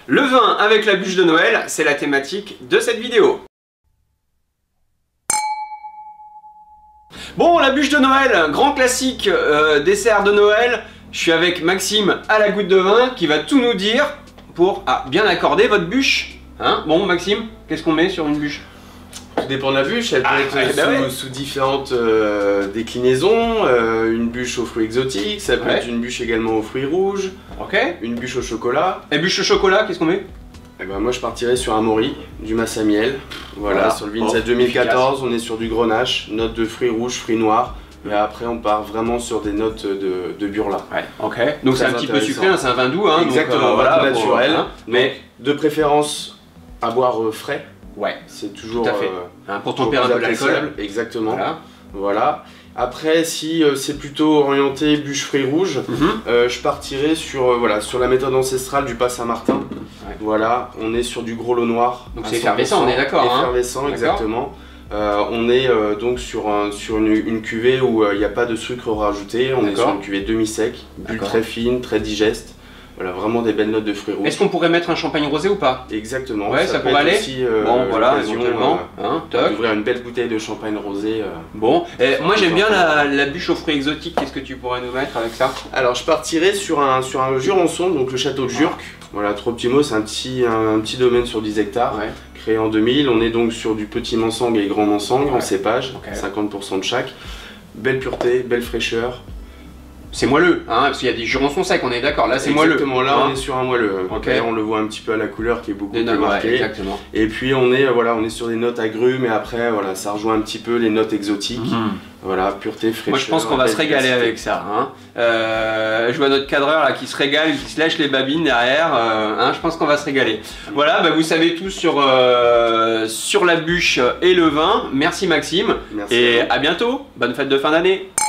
Le vin avec la bûche de Noël, c'est la thématique de cette vidéo. Bon, la bûche de Noël, grand classique dessert de Noël. Je suis avec Maxime à la goutte de vin qui va tout nous dire pour bien accorder votre bûche. Hein? Bon, Maxime, qu'est-ce qu'on met sur une bûche? Tout dépend de la bûche, elle peut être sous différentes déclinaisons. Une bûche aux fruits exotiques, ça peut être une bûche également aux fruits rouges, une bûche au chocolat. Et bûche au chocolat, qu'est-ce qu'on met? Eh ben moi je partirais sur un Maury, du Massamiel. Voilà, sur le Vinset 2014, on est sur du Grenache, notes de fruits rouges, fruits noirs. Et après on part vraiment sur des notes de Burla. Ouais, ok. Donc c'est un petit peu sucré, hein, c'est un vin doux. Hein, exactement, donc, voilà, naturel. Mais de préférence à boire frais. Ouais, c'est toujours tout à fait. Pour tempérer un peu l'alcool. Exactement. Voilà. Après, si c'est plutôt orienté bûche fruits rouges, je partirais sur, sur la méthode ancestrale du Pas Saint-Martin. Voilà, on est sur du gros lot noir. Donc c'est effervescent, on est d'accord. Effervescent, exactement. On est donc sur une cuvée où il n'y a pas de sucre rajouté. On est sur une cuvée demi-sec, bulle très fine, très digeste. Voilà, vraiment des belles notes de fruits rouges. Est-ce qu'on pourrait mettre un champagne rosé ou pas? Exactement. Ouais, ça pourrait aller aussi, bon, voilà, éventuellement. Ouvrir une belle bouteille de champagne rosé. Bon, moi j'aime bien la bûche aux fruits exotiques. Qu'est-ce que tu pourrais nous mettre avec ça? Alors, je partirais sur un Jurançon, donc le château de Jurques. Voilà, Trois Petits Mots, c'est un petit domaine sur 10 hectares. Créé en 2000. On est donc sur du petit Mansang et grand Mansang en cépage, 50% de chaque. Belle pureté, belle fraîcheur. C'est moelleux, hein, parce qu'il y a des jurançons secs, on est d'accord, là c'est moelleux. Exactement, là on est sur un moelleux. On le voit un petit peu à la couleur qui est beaucoup plus marquée. Exactement. Et puis on est sur des notes agrumes, et après ça rejoint un petit peu les notes exotiques. Voilà, pureté, fraîcheur. Moi je pense qu'on va se régaler avec ça. Hein. Je vois notre cadreur là qui se régale, qui se lèche les babines derrière. Je pense qu'on va se régaler. Voilà, vous savez tout sur la bûche et le vin. Merci Maxime. Merci. Et à bientôt. Bonne fête de fin d'année.